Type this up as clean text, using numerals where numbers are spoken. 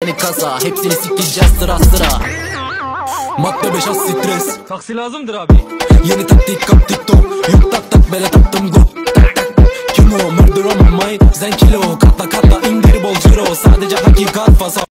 kasa, hepsini siktireceğiz sıra sıra. Madde 5 az stres. Taksi lazımdır abi. Yeni taktik kap TikTok. Yuk tak tak bele taktım go. Tak tak. Kim o? Murder on my mind. Zen kilo. Katla katla indir bol ciro. Sadece hakikat fasa.